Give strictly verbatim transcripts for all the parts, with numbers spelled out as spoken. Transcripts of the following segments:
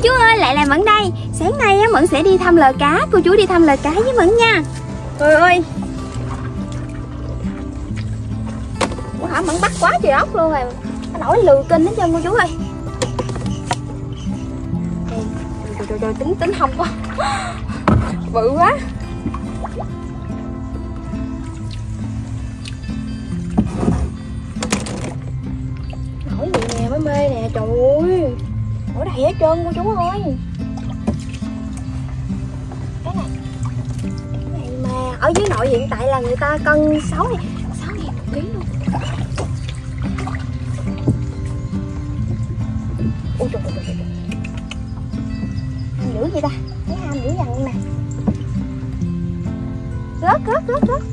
chú ơi, lại là Mẫn đây. Sáng nay á, Mẫn sẽ đi thăm lờ cá. Cô chú đi thăm lờ cá với Mẫn nha. Trời ơi, ủa hả, Mẫn bắt quá trời ốc luôn rồi. Nó nổi lừ kinh hết trơn cô chú ơi. Trời trời trời, tính tính không quá. Bự quá. Nổi gì nè, mới mê nè, trời ơi. Nổi đầy hết trơn cô chú ơi. Cái này, cái này mà ở dưới nội hiện tại là người ta cân sáu ngàn một ký luôn. Ôi trời ơi, trời ơi. Ham dữ vậy ta, thấy ham dữ dằn nè. Rớt, rớt, rớt, rớt.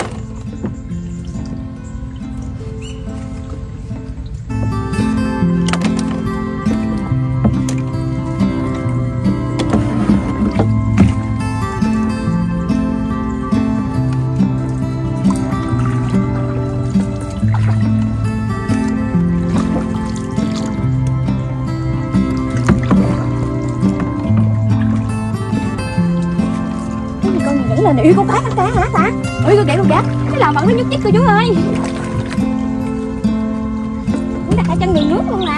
Ui, con cá, con cá hả ta? Ui, con kìa, con kìa. Cái lò Mẫn nó nhúc nhích cô chú ơi. Nó đặt ở chân miền nước luôn nè.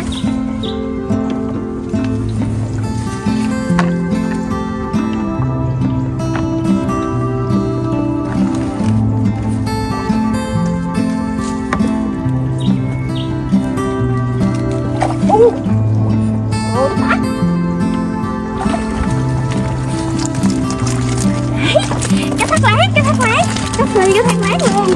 Ui, ôi, nó cá thác lát, cá thác lát, cá xì, cá thác lát luôn.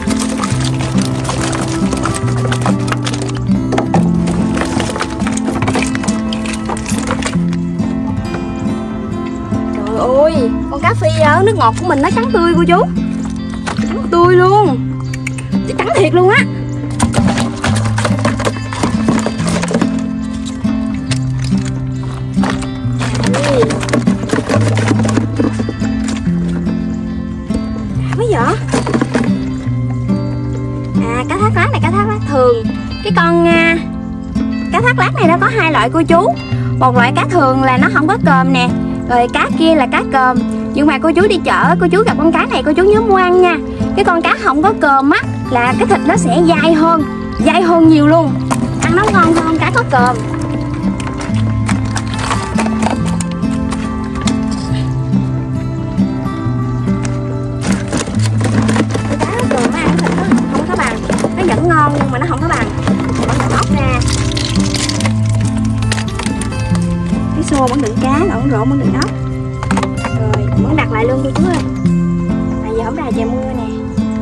Trời ơi, con cá phi ở nước ngọt của mình nó trắng tươi cô chú. Trắng tươi luôn. Trắng thiệt luôn á. Giờ à, cá thác lát này, cá thác lát thường. Cái con à, cá thác lát này nó có hai loại cô chú. Một loại cá thường là nó không có cơm nè, rồi cá kia là cá cơm. Nhưng mà cô chú đi chợ, cô chú gặp con cá này cô chú nhớ mua ăn nha. Cái con cá không có cơm á là cái thịt nó sẽ dai hơn, dai hơn nhiều luôn, ăn nó ngon hơn cá có cơm. Ngon nhưng mà nó không có bằng. Vẫn đựng ốc ra. Cái xô vẫn đựng cá, ổn rộn vẫn đựng ốc. Rồi vẫn đặt lại luôn cô chú ơi. Tại giờ không ra trời mưa nè.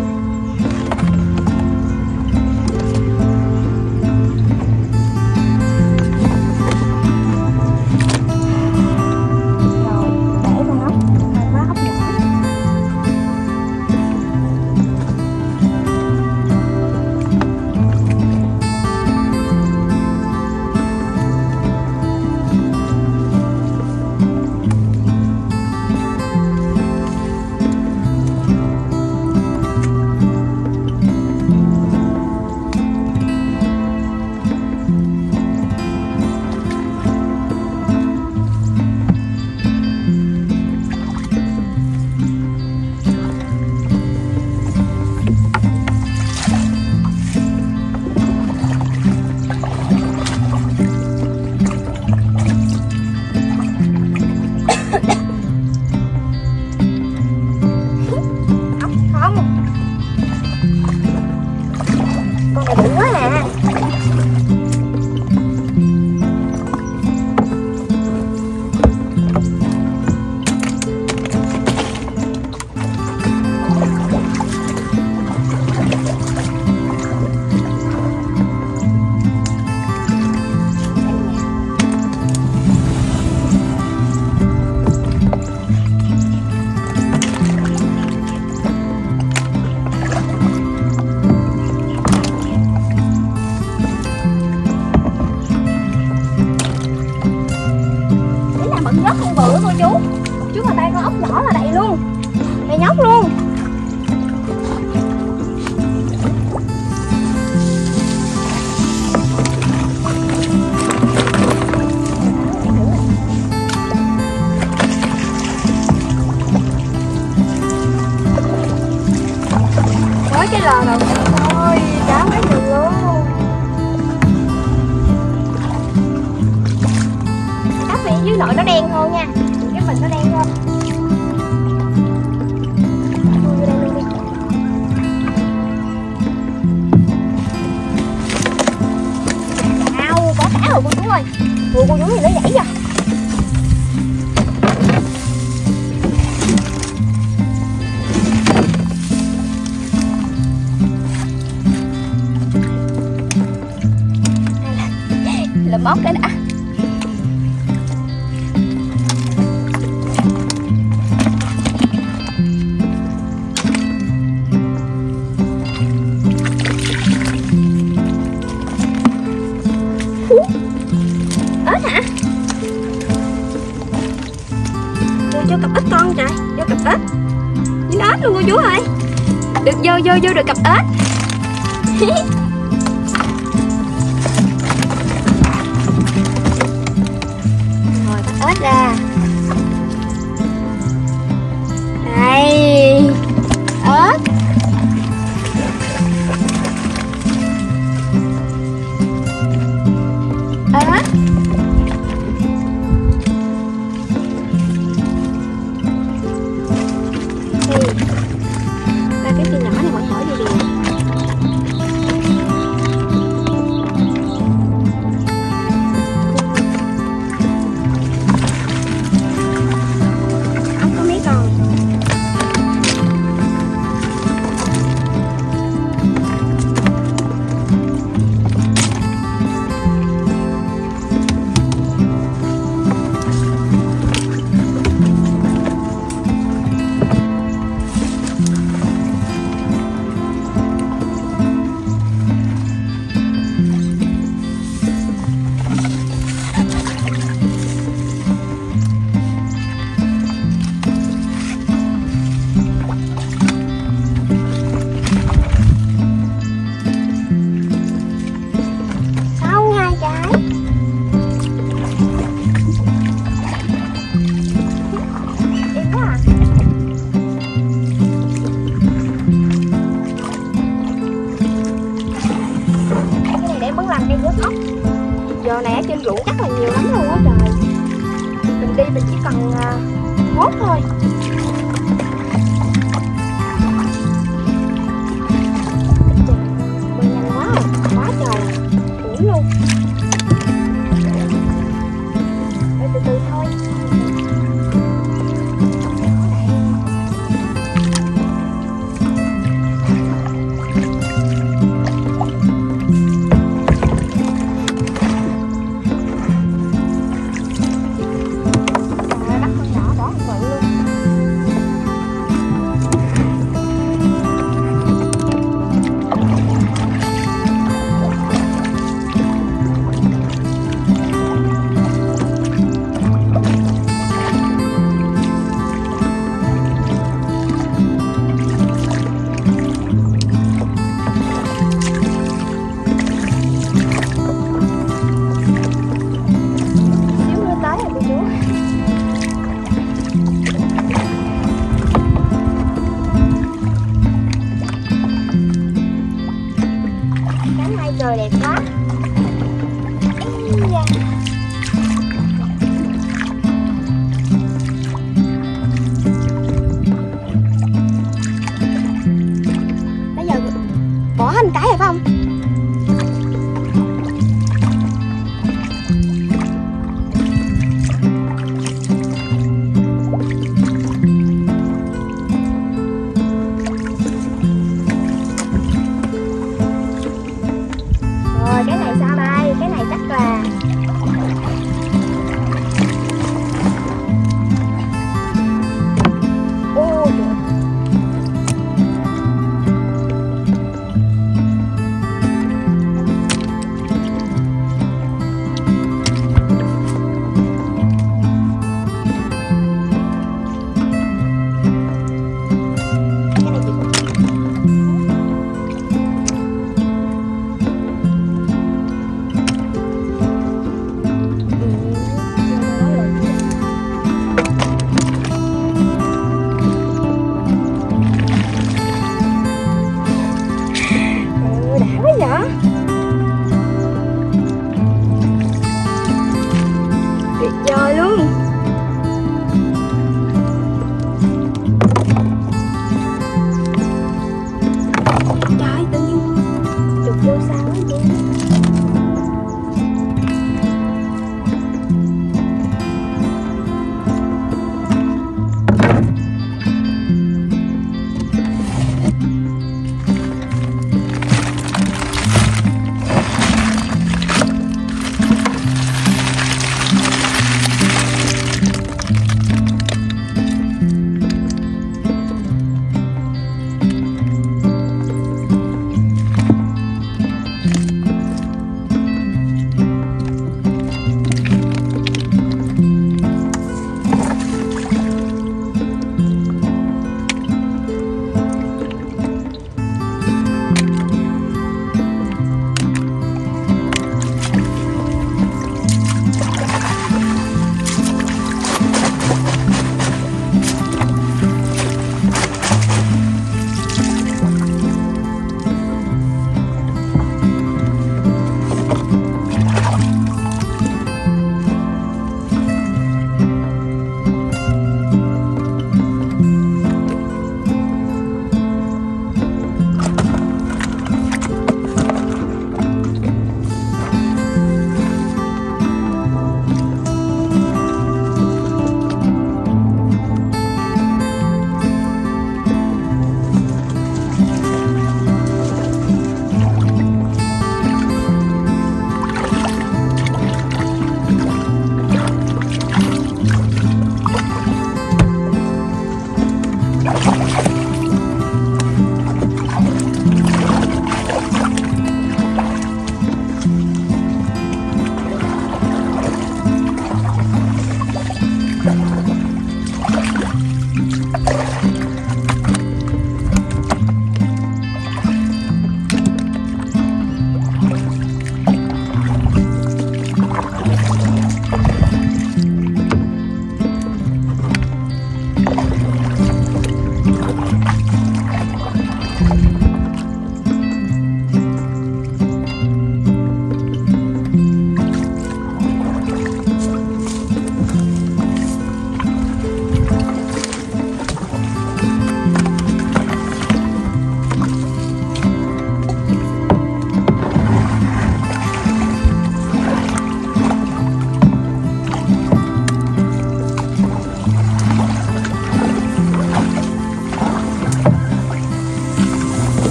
nhóc luôn. phía dưới nội nó đen hơn nha, cái mình nó đen hơn. Vô đây luôn đi. Wow, có cá rồi cô chú ơi. Ủa, cô chú thì nó nhảy rồi. Là móc cái đã. Ếch hả? Vô cho cặp ếch con trời, vô cặp ếch. Dính ếch luôn cô chú ơi. Được vô vô vô được cặp ếch. Rồi bắt ếch ra. Đây. Ếch. Ếch. Ba cái kia nhỏ này mọi hỏi gì đi. Ốc có mấy con. Giờ này ở trên ruộng chắc là nhiều lắm luôn á trời. Mình đi mình chỉ cần uh, hốt thôi. Bơi nhanh quá rồi, quá trời, uổng luôn. Để từ từ thôi. tuyệt vời luôn. Trời, tự nhiên chụp vô sao á chị.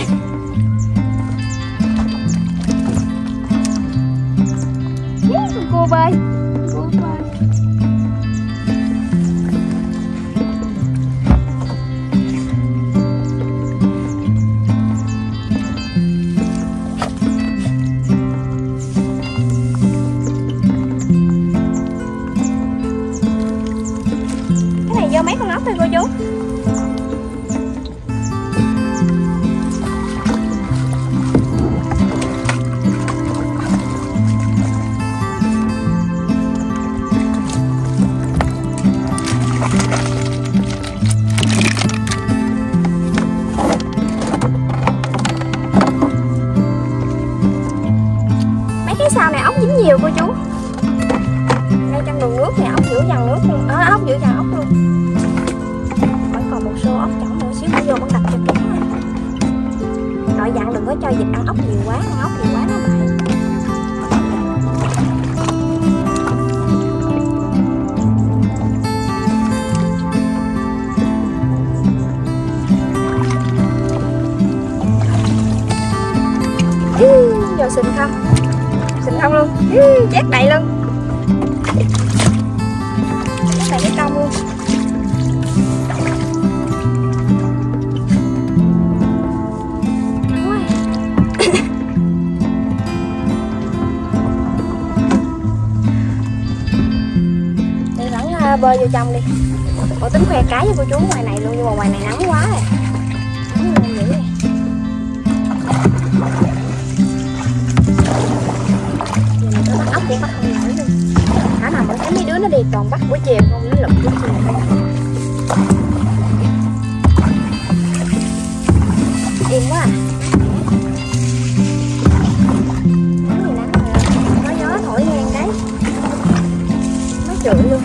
rồi. Con cua bơi. Cua bơi. Cái này vô mấy con ốc thôi cô chú. Sau này ốc dính nhiều cô chú. Ngay trong đường nước thì ốc giữ dằn nước luôn, à, ốc giữ dằn ốc luôn. Vẫn còn một số ốc chỏng nữa xíu nữa vô vẫn đập cho kỹ. Nội dặn đừng có cho vịt ăn ốc nhiều quá, ăn ốc nhiều quá nó bậy. Vô xinh không? Xinh không luôn, ừ, chét đầy luôn. Chét đầy cái công luôn. Đi vẫn uh, bơi vô trong đi. Cô tính khoe cái với cô chú ngoài này luôn, nhưng mà ngoài này nắng quá rồi. Nắng luôn dữ rồi. Ốc cũng bắt không nổi luôn. Hả mà mình thấy mấy đứa nó đi toàn bắt buổi chiều không, nó lụm buổi chiều không. Im quá à. Nắng gì nắng mà có gió thổi ngang đấy. Nó trụi luôn.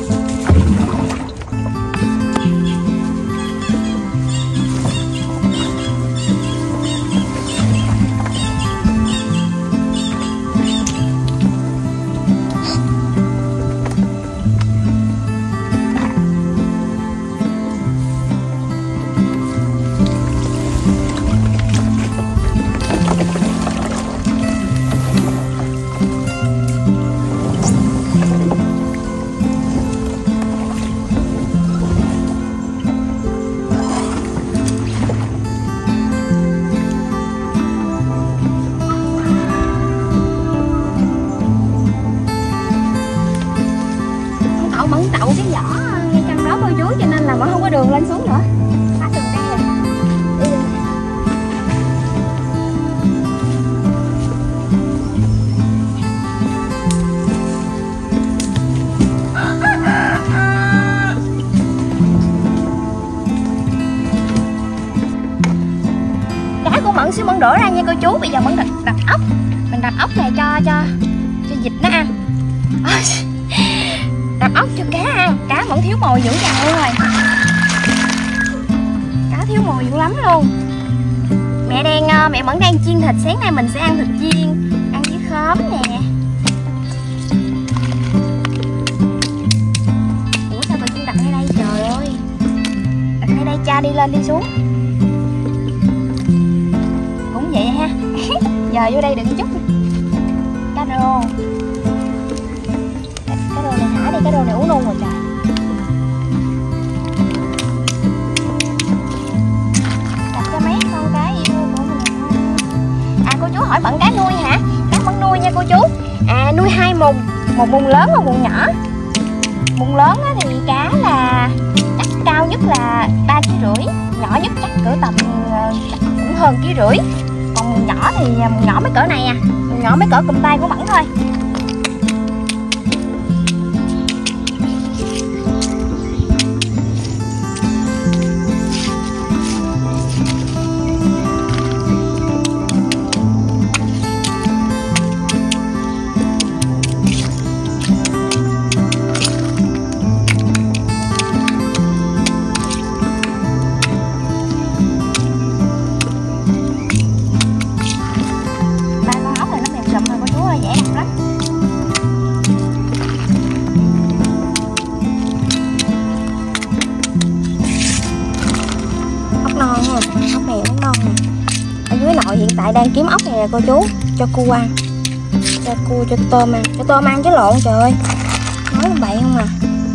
Mẫn đậu cái vỏ ngay trong đó cô chú, cho nên là nó không có đường lên xuống nữa. Bắt đường đây rồi. Đi đường. Cá của Mẫn xíu Mẫn đổ ra nha cô chú. Bây giờ Mẫn đập, đập ốc. Mình đập ốc này cho cho cho vịt nó ăn. Đập ốc cho cá ăn. Cá vẫn thiếu mồi dữ dằn luôn rồi. Cá thiếu mồi dữ lắm luôn. Mẹ đang mẹ vẫn đang chiên thịt. Sáng nay mình sẽ ăn thịt chiên, ăn với khóm nè. Ủa sao bà chiên đặt ngay đây trời ơi. Đặt ngay đây cha đi lên đi xuống. Cũng vậy ha. Giờ vô đây đừng chút. Cá rô. Cái đồ này thả đi, cái đồ này uống luôn rồi trời. Đặt cho mấy con cá yêu của mình. À cô chú hỏi Mẫn cá nuôi hả? Cá Mẫn nuôi nha cô chú. À nuôi hai mùng, một mùng lớn và mùng nhỏ. Mùng lớn thì cá là chắc cao nhất là ba ký rưỡi, nhỏ nhất chắc cỡ tầm cũng hơn ký rưỡi. Còn mùng nhỏ thì mùng nhỏ mấy cỡ này à, mùng nhỏ mấy cỡ cụm tay của Mẫn thôi. Ba con ốc này nó mềm sụm rồi cô chú ơi, dễ ăn lắm. nội hiện tại đang kiếm ốc này nè cô chú. Cho cua ăn, cho cua, cho tôm ăn, cho tôm ăn chứ lộn, trời ơi, nói bậy không à.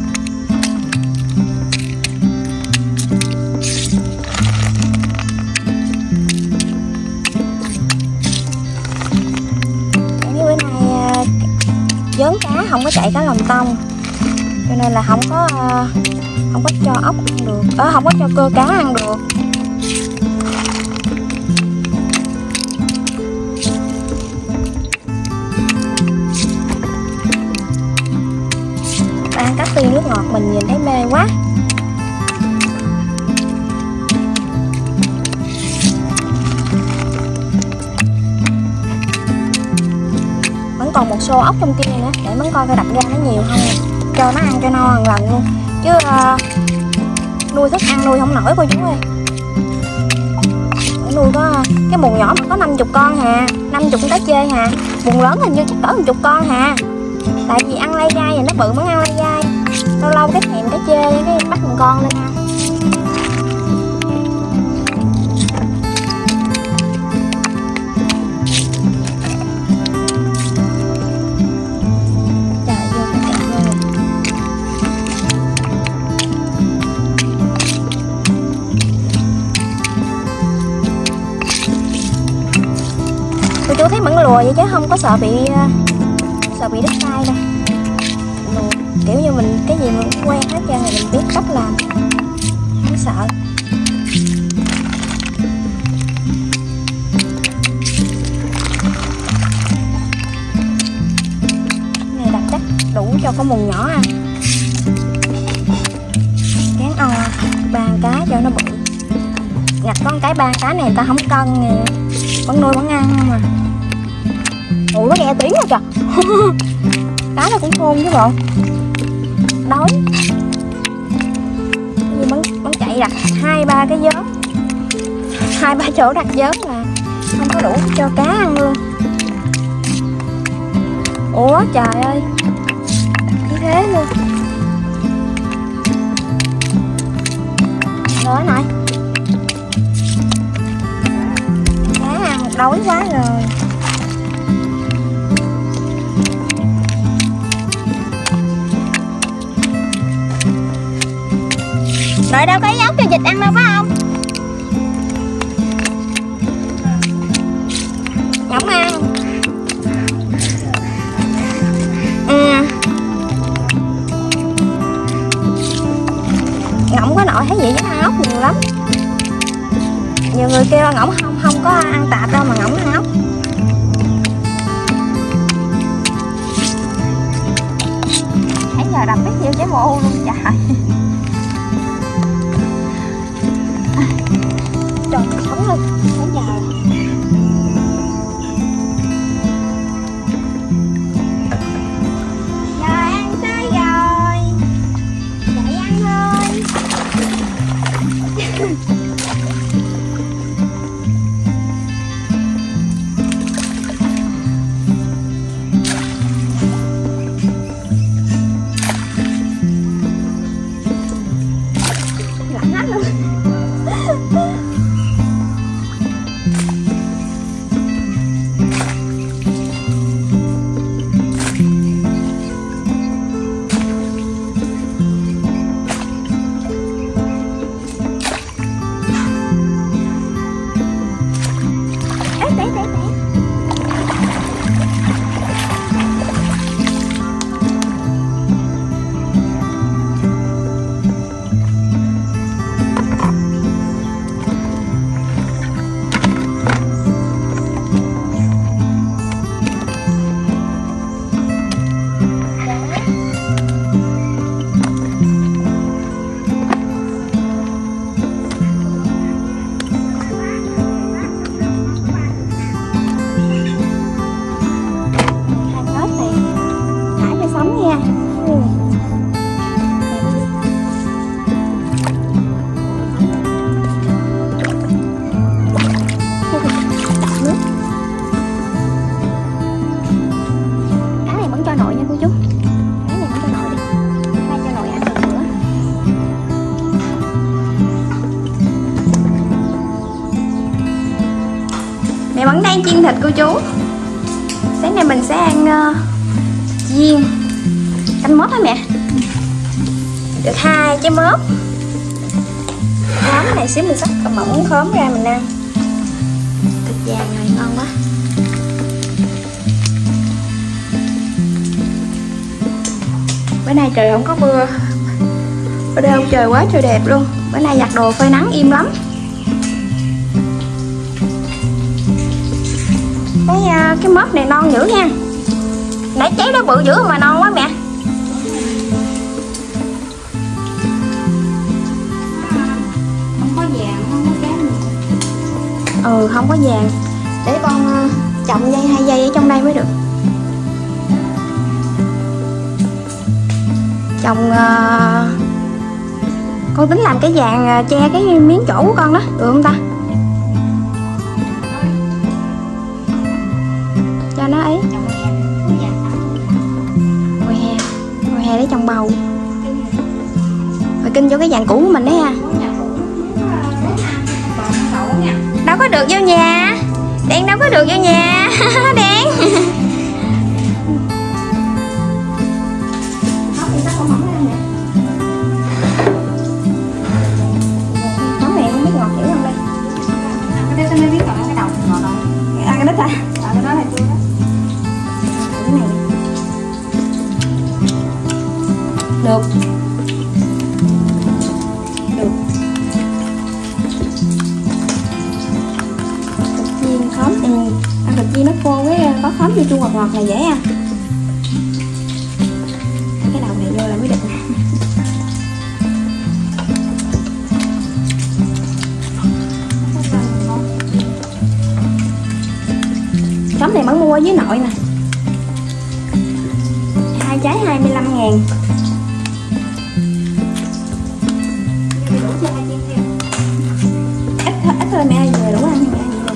Cái bữa nay vớn cá không có chạy cá lồng tông, cho nên là không có không có cho ốc ăn được, ờ, không có cho cưa cá ăn được. Ăn cá tiên nước ngọt mình nhìn thấy mê quá. Vẫn còn một xô ốc trong kia nữa, để Mấn coi coi đập ra nó nhiều không, cho nó ăn cho no một lần luôn. Chứ uh, nuôi thức ăn nuôi không nổi cô chú ơi. Nuôi có cái buồng nhỏ mà có năm mươi con hà, năm mươi cá chê hà. Buồng lớn hình như chắc cỡ một chục con hà. Tại vì ăn lai dai thì nó bự mới ăn lai dai. Lâu lâu cái thèm cá chê cái bắt một con lên ăn. Trời vô cái thèm luôn. Cô chú thấy mẫn lùa vậy chứ không có sợ bị sợ bị đứt tay đâu. Lùa kiểu như mình cái gì mình quen hết trơn rồi, mình biết cách làm, không sợ. Cái này đặt chắc đủ cho con mùng nhỏ ăn. Cán o bàn cá cho nó bự. Ngặt con cái ban cá này người ta không cân nè, vẫn nuôi vẫn ăn không à. Ủa nó nghe tiếng rồi kìa. Cá nó cũng khôn chứ bộ. Đói. Như bắn, bắn chạy đặt hai ba cái vớn, hai ba chỗ đặt vớn là không có đủ cho cá ăn luôn. Ủa trời ơi, như thế luôn. Rồi này, cá ăn đói quá rồi. Nội đâu có ốc cho vịt ăn đâu phải không? Ngỗng ăn. Ừ. Ngỗng có nội thấy gì chứ ăn ốc nhiều lắm. Nhiều người kêu ngỗng không không có ăn tạp đâu mà ngỗng ăn ốc. Thấy giờ đập biết nhiêu trái mô luôn trời. Trời sống lên, đến giờ rồi. Giờ ăn tới rồi. Dậy ăn thôi. Mẹ vẫn đang chiên thịt cô chú. Sáng nay mình sẽ ăn uh, chiên canh mớp hả mẹ? Được hai trái mớp. Khóm này xíu mình sắc mỏng khóm ra mình ăn. Thịt vàng này ngon quá. Bữa nay trời không có mưa. Bữa đây không trời quá trời đẹp luôn. Bữa nay giặt đồ phơi nắng im lắm. Cái, uh, cái mớp này non dữ nha. Nãy cháy đó bự dữ mà non quá mẹ. Không có vàng, không có cám. Ừ, không có vàng. Để con uh, trồng dây hai dây ở trong đây mới được. Trồng uh, con tính làm cái vàng uh, che cái miếng chỗ của con đó, được không ta? Cho nó ấy. Ngoài hè, ngoài hè để trồng bầu. Rồi kinh cho cái vàng cũ của mình đấy ha. Đâu có được vô nhà. Đen đâu có được vô nhà. Đen. Mắm này không biết ngọt dữ không đây. Cái đó mới biết còn cái đầu ngọt không? Ăn cái đó ta. Cái đó là chua đó. Cái này. Được. Được. Thịt chiên khóm thì ăn thịt chiên nó khô với có khóm chua chua ngọt ngọt này dễ à. Cái đầu này vô là mới được. Khóm này vẫn mua ở dưới nội nè. Hai trái hai mươi lăm ngàn. Ít, ít thôi mẹ về đủ ăn.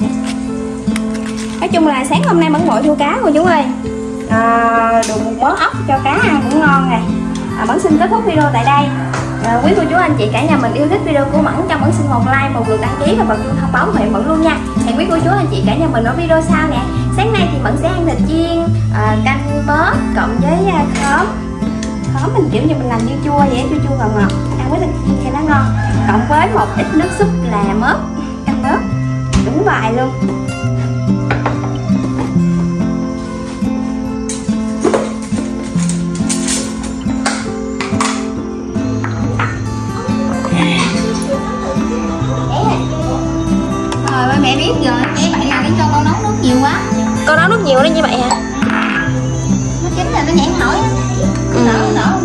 Nói chung là sáng hôm nay mẫn mội thua cá cô chú ơi. À, được một mớ ốc cho cá ăn cũng ngon này. À, Mẫn xin kết thúc video tại đây. À, quý cô chú anh chị cả nhà mình yêu thích video của Mẫn cho Mẫn xin một like, một lượt đăng ký và bật chuông thông báo về Mẫn luôn nha. Hẹn quý cô chú anh chị cả nhà mình ở video sau nè. Sáng nay thì Mẫn sẽ ăn thịt chiên à, canh mớp cộng với à, khóm. Khóm mình kiểu như mình làm như chua vậy, chua chua ngọt ngọt, ăn với thịt chiên cho nó ngon. Cộng với một ít nước súp là mớp, canh mớp, đúng bài luôn. Rồi mẹ biết rồi, cái vậy là để cho con nấu nước nhiều quá. Con nấu nước nhiều nó như vậy hả? Nó chín là nó nhảy hỏi. Ừ. Nở nở